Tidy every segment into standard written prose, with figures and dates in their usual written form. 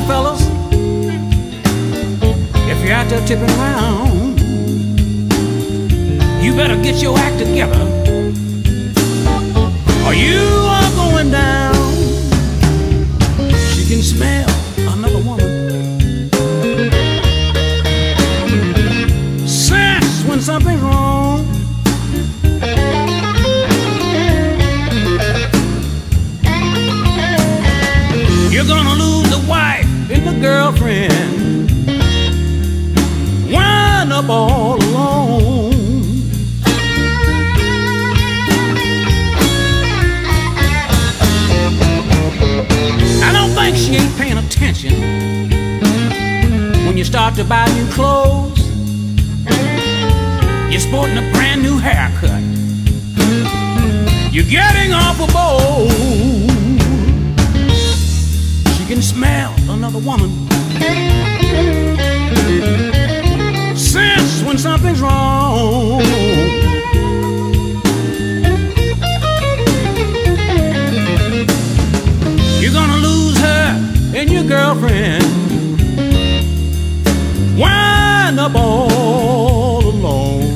fellas, if you're out there tipping around, you better get your act together, or you are going down. She can smell another woman, sense when something's wrong. You're gonna lose the wife and the girlfriend, wind up all alone. I don't think she ain't paying attention when you start to buy new clothes. You're sporting a brand new haircut, you're getting off a boat. She can smell another woman, sense when something's wrong. You're gonna lose her and your girlfriend, wind up all alone.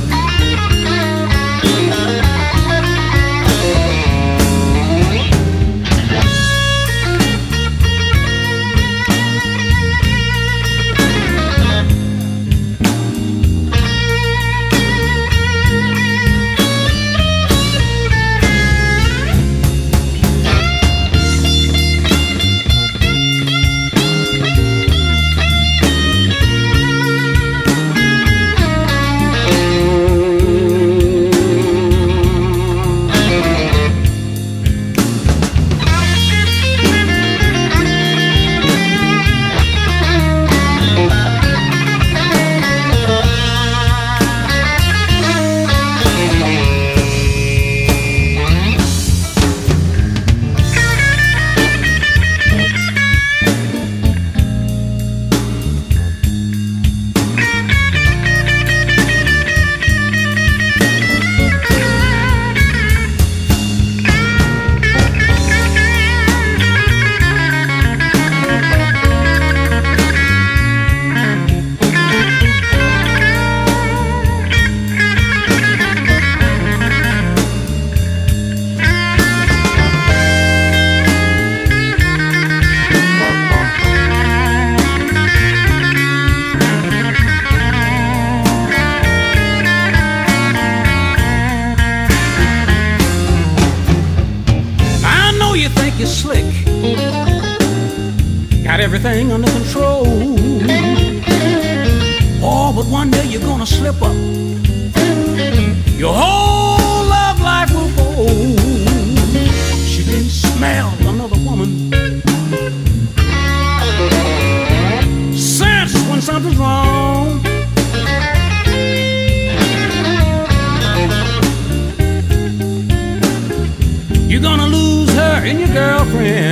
You're slick, got everything under control. Oh, but one day you're gonna slip up, your whole love life will fold. She can smell another woman, sense when something's wrong. You're gonna lose her and your girlfriend,